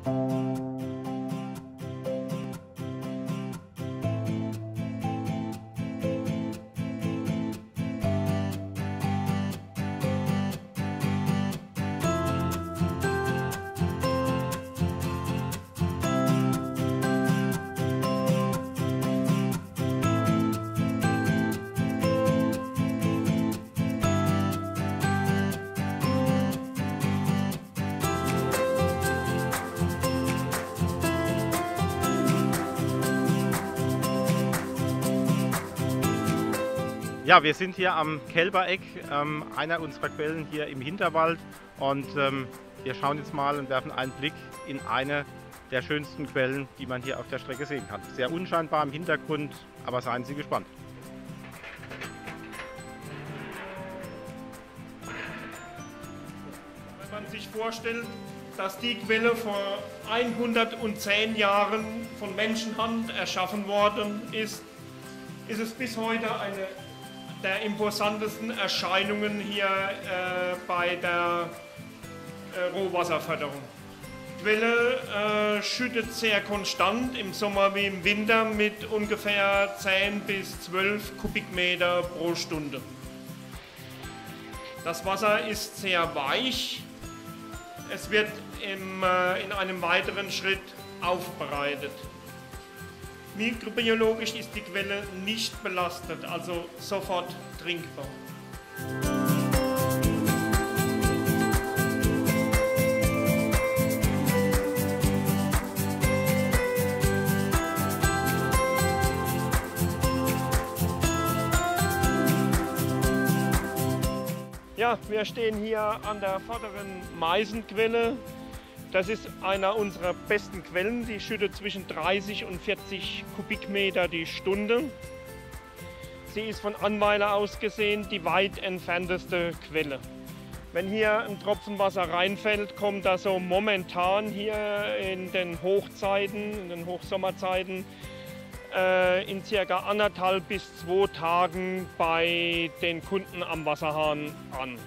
Ja, wir sind hier am Kelbereck, einer unserer Quellen hier im Hinterwald, und wir schauen jetzt mal und werfen einen Blick in eine der schönsten Quellen, die man hier auf der Strecke sehen kann. Sehr unscheinbar im Hintergrund, aber seien Sie gespannt. Wenn man sich vorstellt, dass die Quelle vor 110 Jahren von Menschenhand erschaffen worden ist, ist es bis heute eine der imposantesten Erscheinungen hier bei der Rohwasserförderung. Die Quelle schüttet sehr konstant, im Sommer wie im Winter, mit ungefähr 10 bis 12 Kubikmeter pro Stunde. Das Wasser ist sehr weich. Es wird in einem weiteren Schritt aufbereitet. Mikrobiologisch ist die Quelle nicht belastet, also sofort trinkbar. Ja, wir stehen hier an der vorderen Meisenquelle. Das ist einer unserer besten Quellen. Die schüttet zwischen 30 und 40 Kubikmeter die Stunde. Sie ist von Annweiler aus gesehen die weit entfernteste Quelle. Wenn hier ein Tropfen Wasser reinfällt, kommt das so momentan hier in den Hochzeiten, in den Hochsommerzeiten, in ca. 1,5 bis 2 Tagen bei den Kunden am Wasserhahn an.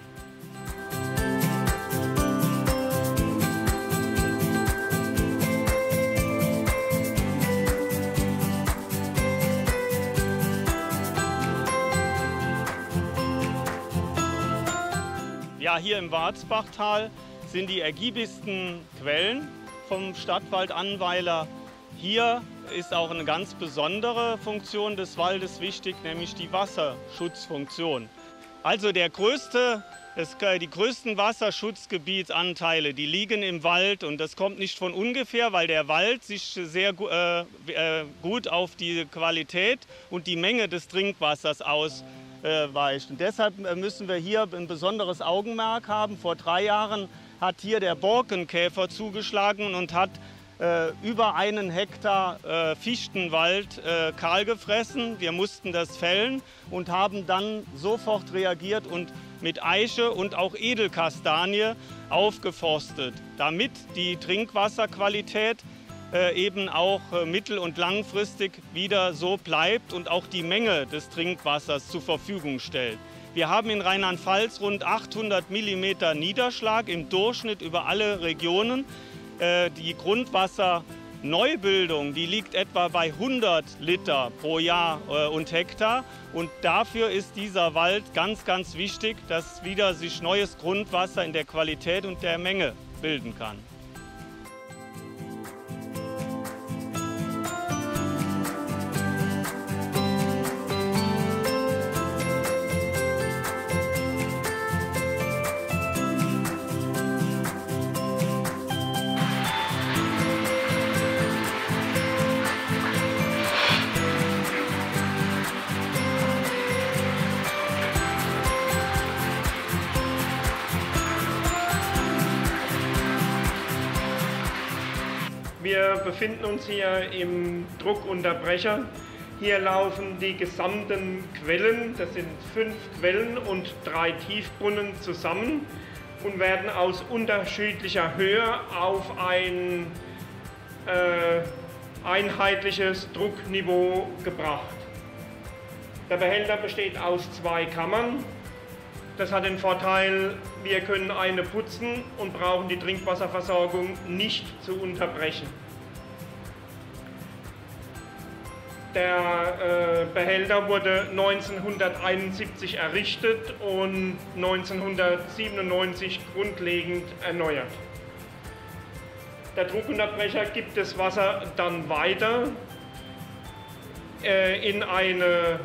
Ja, hier im Warzbachtal sind die ergiebigsten Quellen vom Stadtwald Annweiler. Hier ist auch eine ganz besondere Funktion des Waldes wichtig, nämlich die Wasserschutzfunktion. Also die größten Wasserschutzgebietsanteile, die liegen im Wald, und das kommt nicht von ungefähr, weil der Wald sich sehr gut auf die Qualität und die Menge des Trinkwassers ausweicht. Und deshalb müssen wir hier ein besonderes Augenmerk haben. Vor 3 Jahren hat hier der Borkenkäfer zugeschlagen und hat über 1 Hektar Fichtenwald kahl gefressen. Wir mussten das fällen und haben dann sofort reagiert und mit Eiche und auch Edelkastanie aufgeforstet, damit die Trinkwasserqualität eben auch mittel- und langfristig wieder so bleibt und auch die Menge des Trinkwassers zur Verfügung stellt. Wir haben in Rheinland-Pfalz rund 800 mm Niederschlag im Durchschnitt über alle Regionen. Die Grundwasserneubildung, die liegt etwa bei 100 Liter pro Jahr und Hektar. Und dafür ist dieser Wald ganz, ganz wichtig, dass wieder sich neues Grundwasser in der Qualität und der Menge bilden kann. Wir befinden uns hier im Druckunterbrecher. Hier laufen die gesamten Quellen, das sind 5 Quellen und 3 Tiefbrunnen zusammen und werden aus unterschiedlicher Höhe auf ein einheitliches Druckniveau gebracht. Der Behälter besteht aus 2 Kammern. Das hat den Vorteil, wir können eine putzen und brauchen die Trinkwasserversorgung nicht zu unterbrechen. Der Behälter wurde 1971 errichtet und 1997 grundlegend erneuert. Der Druckunterbrecher gibt das Wasser dann weiter in eine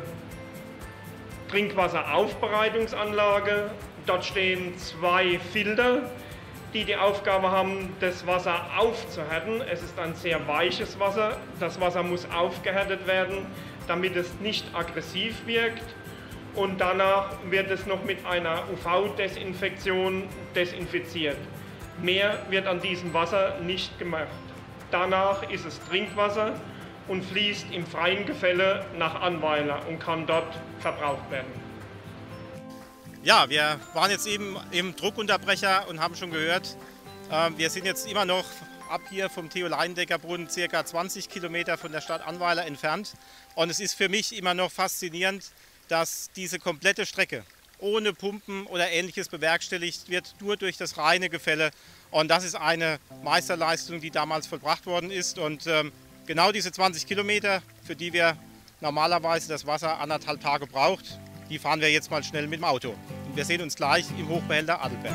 Trinkwasseraufbereitungsanlage. Dort stehen 2 Filter, die die Aufgabe haben, das Wasser aufzuhärten. Es ist ein sehr weiches Wasser. Das Wasser muss aufgehärtet werden, damit es nicht aggressiv wirkt. Und danach wird es noch mit einer UV-Desinfektion desinfiziert. Mehr wird an diesem Wasser nicht gemacht. Danach ist es Trinkwasser und fließt im freien Gefälle nach Annweiler und kann dort verbraucht werden. Ja, wir waren jetzt eben im Druckunterbrecher und haben schon gehört, wir sind jetzt immer noch ab hier vom Theo-Leindecker-Brunnen ca. 20 Kilometer von der Stadt Annweiler entfernt. Und es ist für mich immer noch faszinierend, dass diese komplette Strecke ohne Pumpen oder Ähnliches bewerkstelligt wird, nur durch das reine Gefälle. Und das ist eine Meisterleistung, die damals vollbracht worden ist. Und genau diese 20 Kilometer, für die wir normalerweise das Wasser 1,5 Tage braucht, die fahren wir jetzt mal schnell mit dem Auto. Und wir sehen uns gleich im Hochbehälter Adelberg.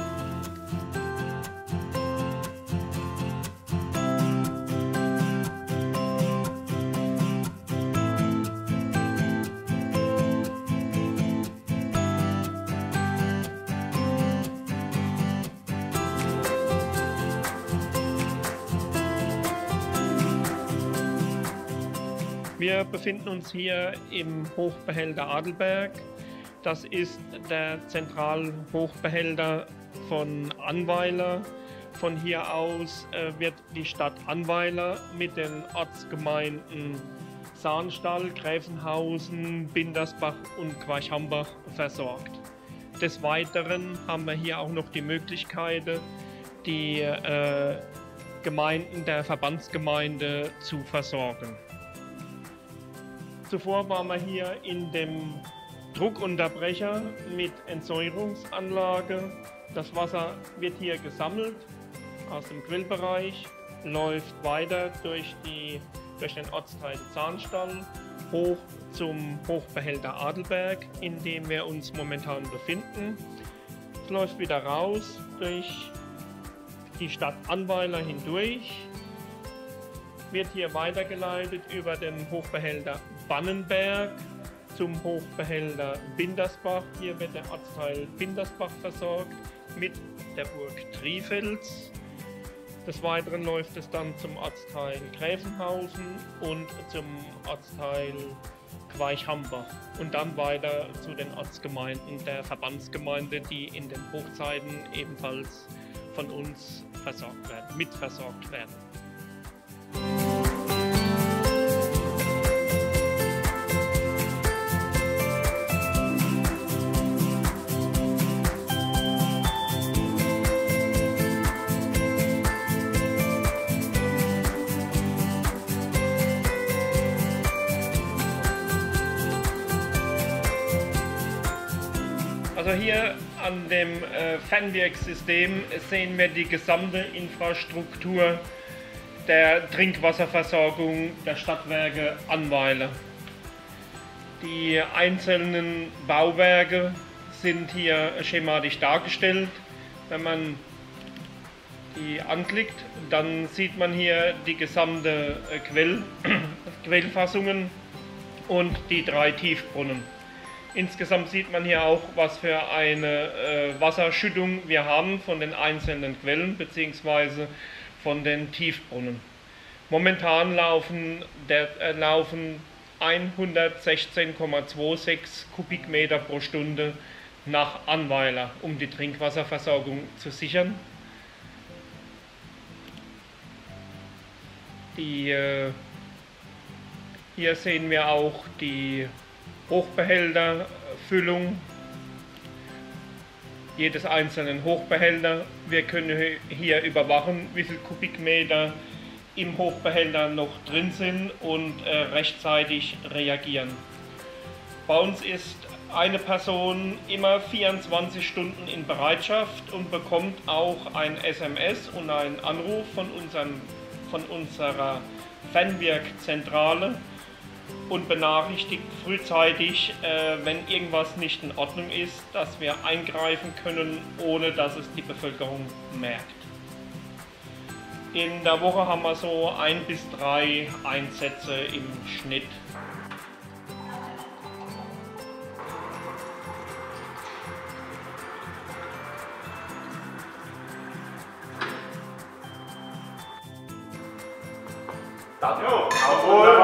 Wir befinden uns hier im Hochbehälter Adelberg. Das ist der Zentralhochbehälter von Annweiler. Von hier aus wird die Stadt Annweiler mit den Ortsgemeinden Sahnstall, Gräfenhausen, Bindersbach und Queichhambach versorgt. Des Weiteren haben wir hier auch noch die Möglichkeit, die Gemeinden der Verbandsgemeinde zu versorgen. Zuvor waren wir hier in dem Druckunterbrecher mit Entsäuerungsanlage. Das Wasser wird hier gesammelt aus dem Quellbereich, läuft weiter durch den Ortsteil Sahnstall hoch zum Hochbehälter Adelberg, in dem wir uns momentan befinden. Es läuft wieder raus durch die Stadt Annweiler hindurch, wird hier weitergeleitet über den Hochbehälter Bannenberg zum Hochbehälter Bindersbach. Hier wird der Ortsteil Bindersbach versorgt mit der Burg Trifels. Des Weiteren läuft es dann zum Ortsteil Gräfenhausen und zum Ortsteil Queichhambach und dann weiter zu den Ortsgemeinden der Verbandsgemeinde, die in den Hochzeiten ebenfalls von uns versorgt werden, mitversorgt werden. Also hier an dem Fernwirksystem sehen wir die gesamte Infrastruktur der Trinkwasserversorgung der Stadtwerke Annweiler. Die einzelnen Bauwerke sind hier schematisch dargestellt. Wenn man die anklickt, dann sieht man hier die gesamte Quellfassungen und die 3 Tiefbrunnen. Insgesamt sieht man hier auch, was für eine Wasserschüttung wir haben von den einzelnen Quellen bzw. von den Tiefbrunnen. Momentan laufen 116,26 Kubikmeter pro Stunde nach Annweiler, um die Trinkwasserversorgung zu sichern. Hier sehen wir auch die Hochbehälterfüllung jedes einzelnen Hochbehälter. Wir können hier überwachen, wie viel Kubikmeter im Hochbehälter noch drin sind und rechtzeitig reagieren. Bei uns ist eine Person immer 24 Stunden in Bereitschaft und bekommt auch ein SMS und einen Anruf von unserer Fernwirkzentrale und benachrichtigt frühzeitig, wenn irgendwas nicht in Ordnung ist, dass wir eingreifen können, ohne dass es die Bevölkerung merkt. In der Woche haben wir so 1 bis 3 Einsätze im Schnitt. Jawohl.